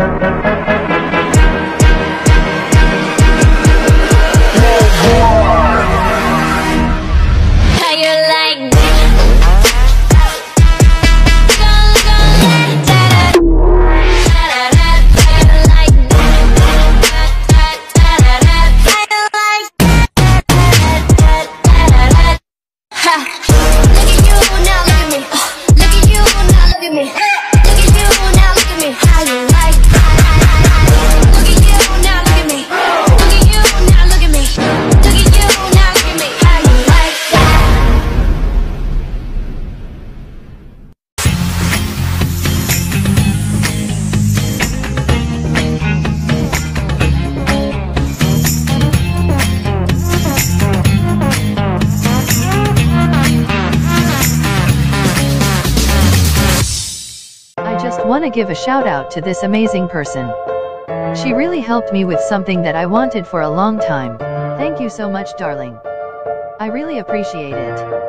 Want to give a shout out to this amazing person. She really helped me with something that I wanted for a long time. Thank you so much, darling. I really appreciate it.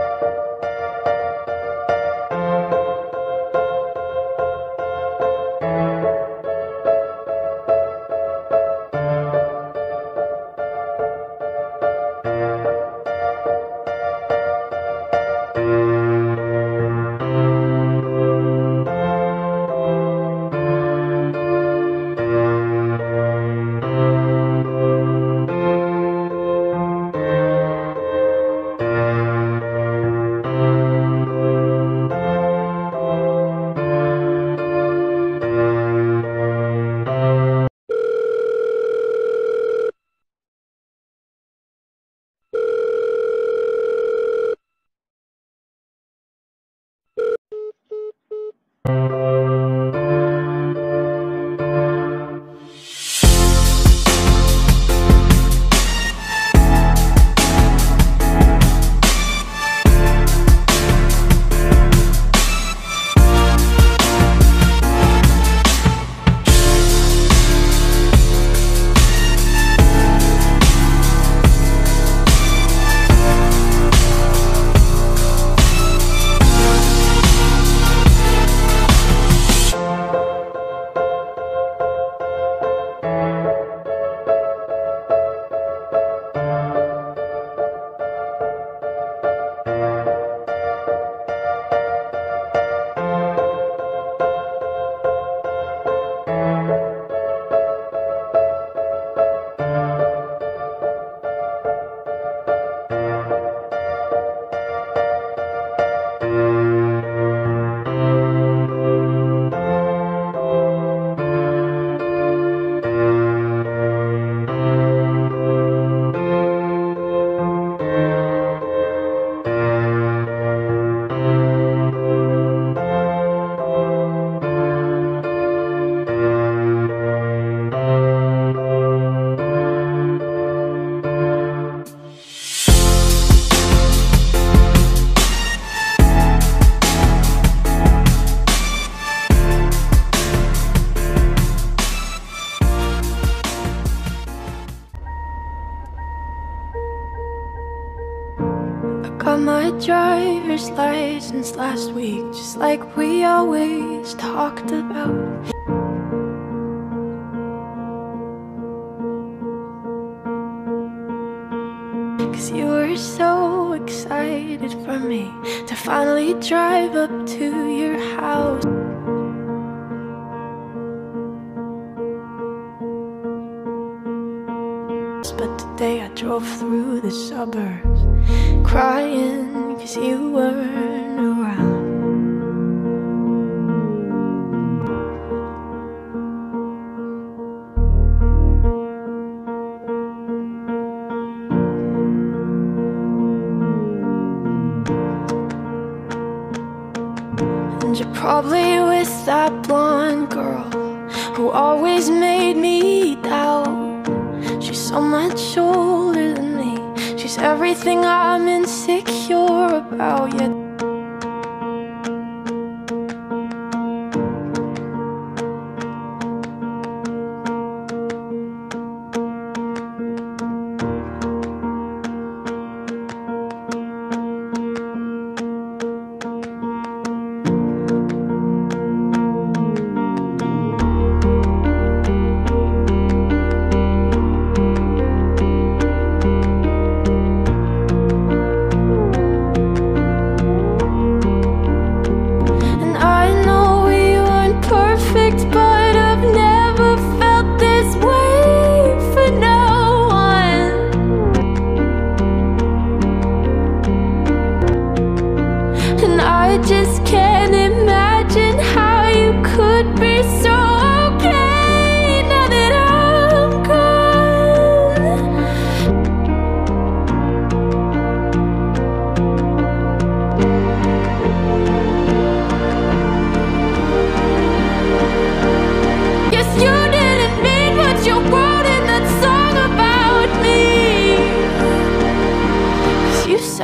Got my driver's license last week, just like we always talked about. Cause you were so excited for me to finally drive up to your house. But today I drove through the suburbs crying cause you weren't around. And you're probably with that blonde girl who always made me doubt. She's so much older than me. She's everything I'm insecure about, yet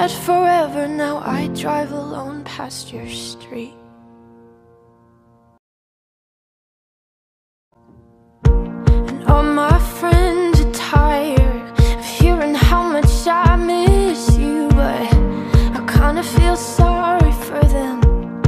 said forever, now I drive alone past your street. And all my friends are tired of hearing how much I miss you, but I kinda feel sorry for them.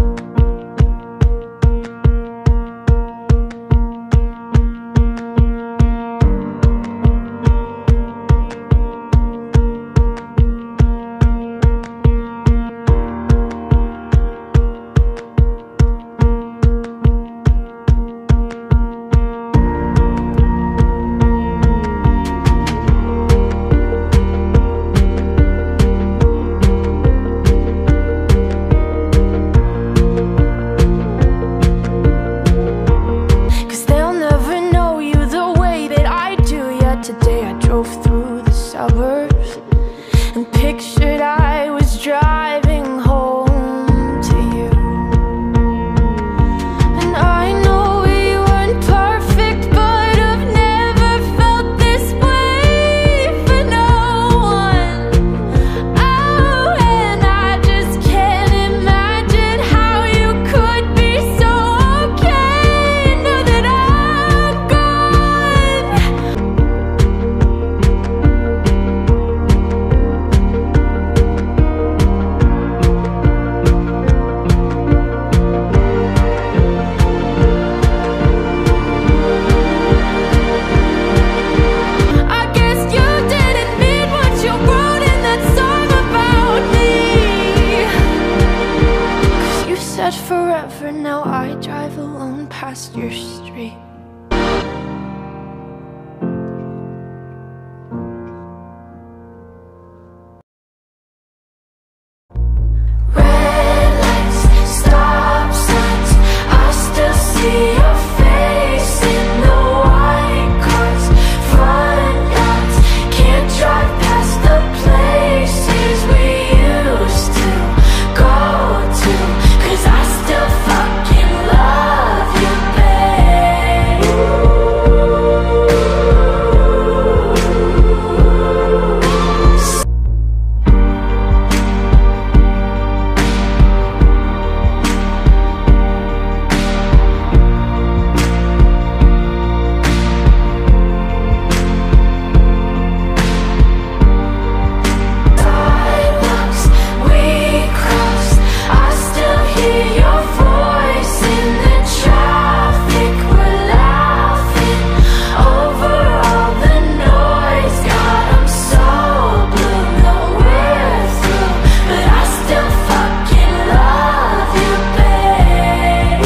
Today I drove through the suburbs and pictured I was driving home to you. And I know we weren't perfect, but I've never felt this way for no one. Oh, and I just can't imagine how you could be so okay now that I'm gone. Forever, now I drive alone past your street. Red lights, stop signs, I still see your face in the white cars, front yards. Can't drive past the places we used to go to, 'cause I still fucking love you, babe. Sidewalks we crossed, I still hear your voice in the traffic. We're laughing over all the noise. God, I'm so blue, no we're through, but I still fucking love you, babe.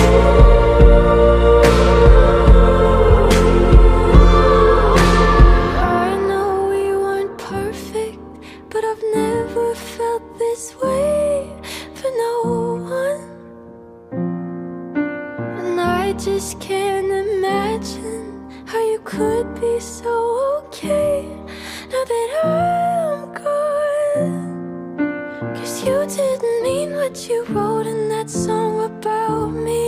I know we weren't perfect, but I've never felt this way for no one. And I just can't imagine how you could be so okay now that I'm gone. 'Cause you didn't mean what you wrote in that song about me.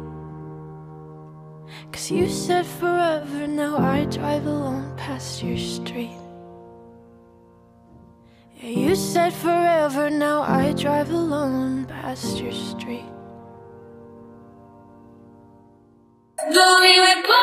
'Cause you said forever, now I drive alone past your street. Yeah, you said forever, now I drive alone past your street. Though we were